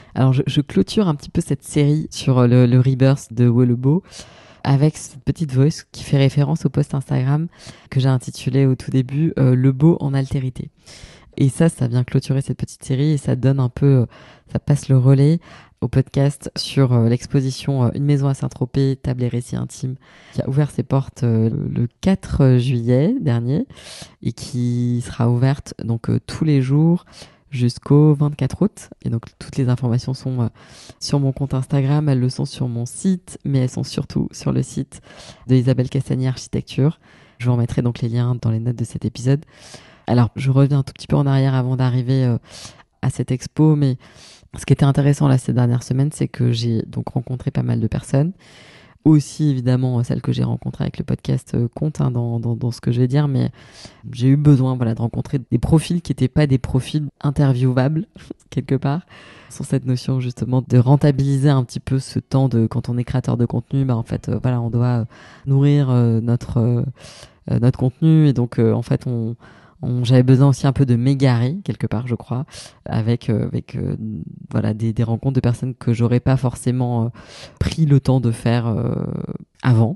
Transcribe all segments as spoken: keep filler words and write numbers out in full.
Alors, je, je clôture un petit peu cette série sur le, le rebirth de Wolebo avec cette petite voice qui fait référence au post Instagram que j'ai intitulé au tout début euh, Le beau en altérité. Et ça, ça vient clôturer cette petite série et ça donne un peu, ça passe le relais au podcast sur euh, l'exposition euh, Une maison à Saint-Tropez, table et récits intimes, qui a ouvert ses portes euh, le quatre juillet dernier et qui sera ouverte donc euh, tous les jours jusqu'au vingt-quatre août. Et donc, toutes les informations sont euh, sur mon compte Instagram, elles le sont sur mon site, mais elles sont surtout sur le site de Isabelle Castagnier Architecture. Je vous remettrai donc les liens dans les notes de cet épisode. Alors, je reviens un tout petit peu en arrière avant d'arriver euh, à cette expo, mais ce qui était intéressant là ces dernières semaines, c'est que j'ai donc rencontré pas mal de personnes. Aussi, évidemment, celles que j'ai rencontrées avec le podcast euh, comptent hein, dans, dans, dans ce que je vais dire, mais j'ai eu besoin voilà, de rencontrer des profils qui n'étaient pas des profils interviewables, quelque part, sur cette notion justement de rentabiliser un petit peu ce temps de quand on est créateur de contenu. Bah, en fait, euh, voilà, on doit euh, nourrir euh, notre, euh, notre contenu, et donc, euh, en fait, on On, j'avais besoin aussi un peu de m'égarer quelque part, je crois, avec euh, avec euh, voilà des, des rencontres de personnes que j'aurais pas forcément euh, pris le temps de faire euh, avant.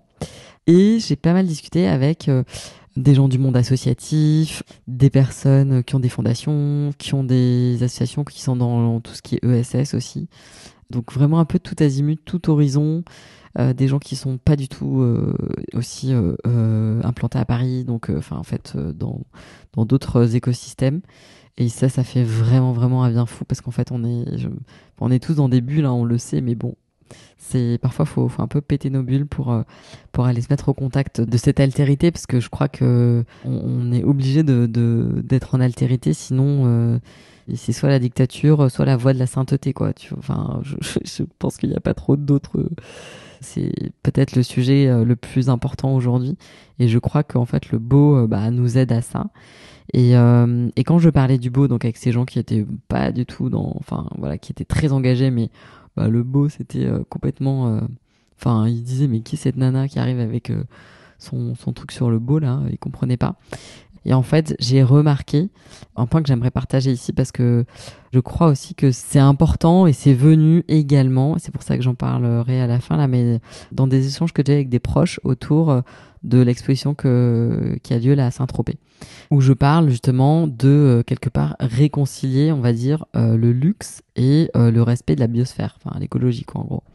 Et j'ai pas mal discuté avec euh, des gens du monde associatif, des personnes qui ont des fondations, qui ont des associations qui sont dans tout ce qui est E S S aussi. Donc vraiment un peu tout azimut, tout horizon. Euh, des gens qui sont pas du tout euh, aussi euh, euh, implantés à Paris, donc enfin euh, en fait euh, dans dans d'autres écosystèmes. Et ça, ça fait vraiment vraiment un bien fou parce qu'en fait on est je, on est tous dans des bulles, hein, on le sait, mais bon, c'est parfois faut faut un peu péter nos bulles pour euh, pour aller se mettre au contact de cette altérité, parce que je crois que on, on est obligé de de d'être en altérité, sinon euh, c'est soit la dictature, soit la voie de la sainteté, quoi. Tu vois, enfin, je, je, je pense qu'il n'y a pas trop d'autres. C'est peut-être le sujet euh, le plus important aujourd'hui. Et je crois qu'en fait, le beau euh, bah, nous aide à ça. Et, euh, et quand je parlais du beau, donc avec ces gens qui étaient pas du tout dans. Enfin, voilà, qui étaient très engagés, mais bah, le beau, c'était euh, complètement. Enfin, euh, ils disaient, mais qui est cette nana qui arrive avec euh, son, son truc sur le beau, là? Ils comprenaient pas. Et en fait, j'ai remarqué un point que j'aimerais partager ici, parce que je crois aussi que c'est important et c'est venu également, c'est pour ça que j'en parlerai à la fin là, mais dans des échanges que j'ai avec des proches autour de l'exposition que, qui a lieu là à Saint-Tropez, où je parle justement de quelque part réconcilier, on va dire, euh, le luxe et euh, le respect de la biosphère, enfin l'écologie quoi en gros.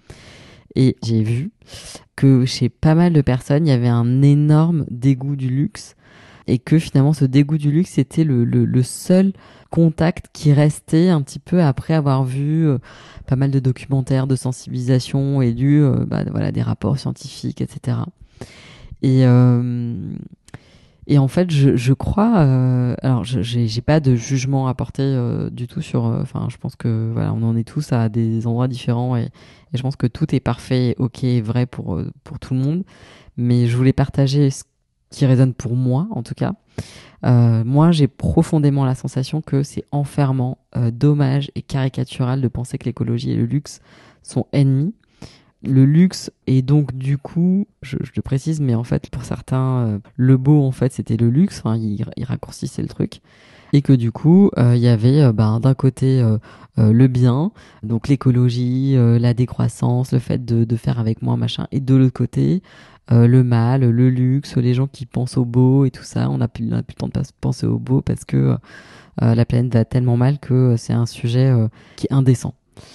Et j'ai vu que chez pas mal de personnes, il y avait un énorme dégoût du luxe, et que finalement ce dégoût du luxe était le, le, le seul contact qui restait un petit peu après avoir vu euh, pas mal de documentaires de sensibilisation et lu euh, bah, voilà, des rapports scientifiques, et cetera. Et, euh, et en fait, je, je crois... Euh, alors, je, j'ai, j'ai pas de jugement à porter euh, du tout sur... Enfin, euh, je pense que voilà, on en est tous à des endroits différents, et, et je pense que tout est parfait, ok, vrai pour, euh, pour tout le monde. Mais je voulais partager ce qui résonne pour moi, en tout cas. Euh, moi, j'ai profondément la sensation que c'est enfermant, euh, dommage et caricatural de penser que l'écologie et le luxe sont ennemis. Le luxe est donc du coup, je, je le précise, mais en fait pour certains, euh, le beau en fait c'était le luxe, enfin il, il raccourcissait le truc, et que du coup il euh, y avait euh, ben, d'un côté euh, euh, le bien, donc l'écologie, euh, la décroissance, le fait de, de faire avec moins machin, et de l'autre côté euh, le mal, le luxe, les gens qui pensent au beau et tout ça. On n'a plus, on a plus le temps de penser au beau parce que euh, la planète va tellement mal que euh, c'est un sujet euh, qui est indécent.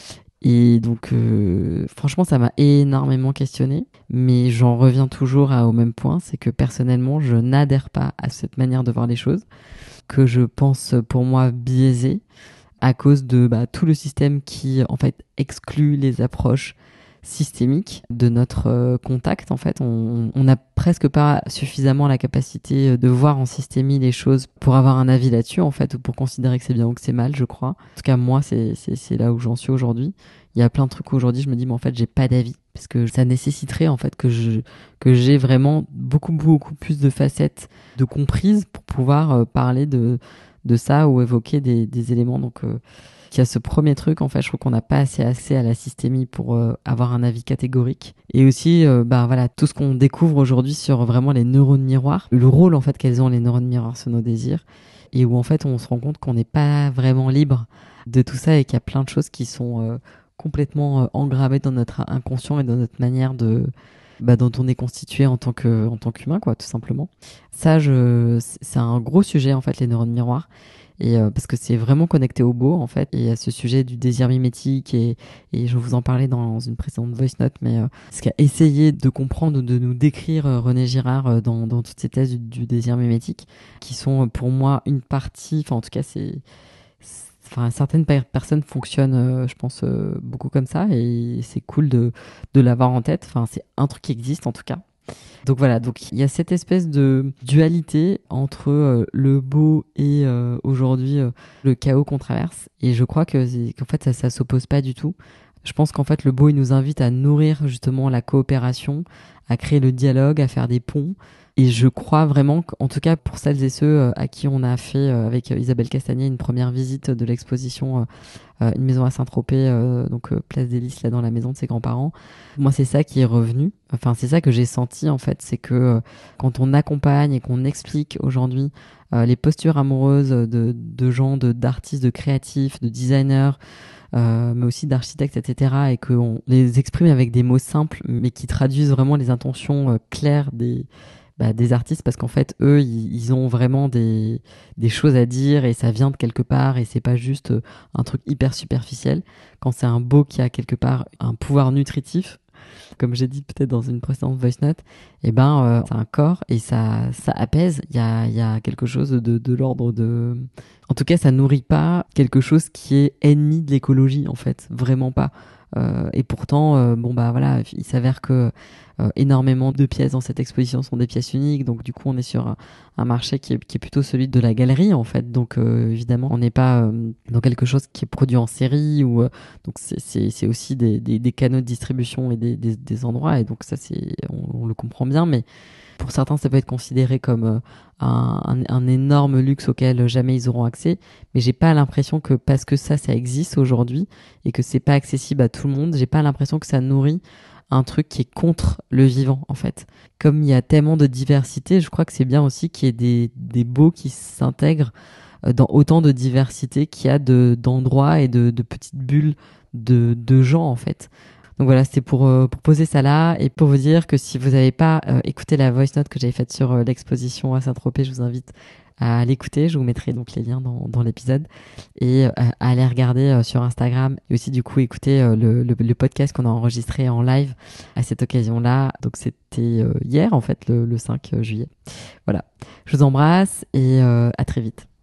Et donc, euh, franchement, ça m'a énormément questionné, mais j'en reviens toujours à, au même point, c'est que personnellement, je n'adhère pas à cette manière de voir les choses, que je pense pour moi biaisée à cause de bah, tout le système qui, en fait, exclut les approches systémique de notre euh, contact. En fait, on n'a presque pas suffisamment la capacité de voir en systémie les choses pour avoir un avis là-dessus, en fait, ou pour considérer que c'est bien ou que c'est mal, je crois. En tout cas, moi, c'est, c'est, c'est là où j'en suis aujourd'hui. Il y a plein de trucs où aujourd'hui, je me dis, mais en fait, j'ai pas d'avis, parce que ça nécessiterait, en fait, que je, que j'ai vraiment beaucoup, beaucoup plus de facettes de comprise pour pouvoir euh, parler de, de ça ou évoquer des, des éléments. Donc, euh, il y a ce premier truc, en fait, je trouve qu'on n'a pas assez assez à la systémie pour euh, avoir un avis catégorique. Et aussi, euh, bah voilà, tout ce qu'on découvre aujourd'hui sur vraiment les neurones miroirs, le rôle en fait qu'elles ont les neurones miroirs sur nos désirs, et où en fait on se rend compte qu'on n'est pas vraiment libre de tout ça et qu'il y a plein de choses qui sont euh, complètement euh, engrammées dans notre inconscient et dans notre manière de bah, dont on est constitué en tant que en tant qu'humain, quoi, tout simplement. Ça, je, c'est un gros sujet en fait, les neurones miroirs. Et euh, parce que c'est vraiment connecté au beau en fait, et à ce sujet du désir mimétique, et, et je vous en parlais dans une précédente voice note, mais euh, ce qu'a essayé de comprendre ou de nous décrire euh, René Girard euh, dans, dans toutes ces thèses du, du désir mimétique, qui sont euh, pour moi une partie, enfin en tout cas c'est, c'est- enfin certaines per- personnes fonctionnent, euh, je pense euh, beaucoup comme ça, et c'est cool de de l'avoir en tête. Enfin c'est un truc qui existe en tout cas. Donc voilà, donc il y a cette espèce de dualité entre euh, le beau et euh, aujourd'hui euh, le chaos qu'on traverse. Et je crois que c'est- qu'en fait ça, ça s'oppose pas du tout. Je pense qu'en fait le beau il nous invite à nourrir justement la coopération, à créer le dialogue, à faire des ponts. Et je crois vraiment qu'en tout cas pour celles et ceux euh, à qui on a fait euh, avec euh, Isabelle Castagnet une première visite de l'exposition euh, euh, une maison à Saint-Tropez, euh, donc euh, place des Lys, là dans la maison de ses grands-parents. Moi, c'est ça qui est revenu. Enfin, c'est ça que j'ai senti en fait, c'est que euh, quand on accompagne et qu'on explique aujourd'hui euh, les postures amoureuses de, de gens, de d'artistes, de créatifs, de designers, euh, mais aussi d'architectes, et cetera, et qu'on les exprime avec des mots simples, mais qui traduisent vraiment les intentions euh, claires des bah, des artistes, parce qu'en fait, eux, ils, ils ont vraiment des, des choses à dire et ça vient de quelque part et c'est pas juste euh, un truc hyper superficiel. Quand c'est un beau qui a quelque part un pouvoir nutritif, comme j'ai dit peut-être dans une précédente voice note, et ben, euh, c'est un corps et ça, ça apaise. Il y a, il y a quelque chose de, de l'ordre de... En tout cas, ça nourrit pas quelque chose qui est ennemi de l'écologie, en fait. Vraiment pas. Euh, et pourtant, euh, bon bah voilà, il s'avère que euh, énormément de pièces dans cette exposition sont des pièces uniques, donc du coup on est sur un, un marché qui est, qui est plutôt celui de la galerie en fait. Donc euh, évidemment, on n'est pas euh, dans quelque chose qui est produit en série ou euh, donc c'est, c'est, c'est aussi des, des, des canaux de distribution et des, des, des endroits, et donc ça c'est on, on le comprend bien, mais pour certains, ça peut être considéré comme euh, un, un, un énorme luxe auquel jamais ils auront accès. Mais j'ai pas l'impression que parce que ça, ça existe aujourd'hui et que c'est pas accessible à tout le monde, j'ai pas l'impression que ça nourrit un truc qui est contre le vivant, en fait. Comme il y a tellement de diversité, je crois que c'est bien aussi qu'il y ait des, des beaux qui s'intègrent euh, dans autant de diversité qu'il y a de, d'endroits et de, de petites bulles de, de gens, en fait. Donc voilà, c'était pour, euh, pour poser ça là et pour vous dire que si vous n'avez pas euh, écouté la voice note que j'avais faite sur euh, l'exposition à Saint-Tropez, je vous invite à l'écouter. Je vous mettrai donc les liens dans, dans l'épisode et euh, à aller regarder euh, sur Instagram et aussi du coup écouter euh, le, le, le podcast qu'on a enregistré en live à cette occasion-là. Donc c'était euh, hier en fait, le, le cinq juillet. Voilà, je vous embrasse et euh, à très vite.